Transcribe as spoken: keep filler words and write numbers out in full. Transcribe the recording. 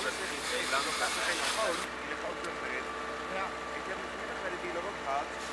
alles is in Nederland, dan gaat er geen gewoon. Je gaat ook terug erin. Ja. Ik heb het vanmiddag bij de dealer ook gehad.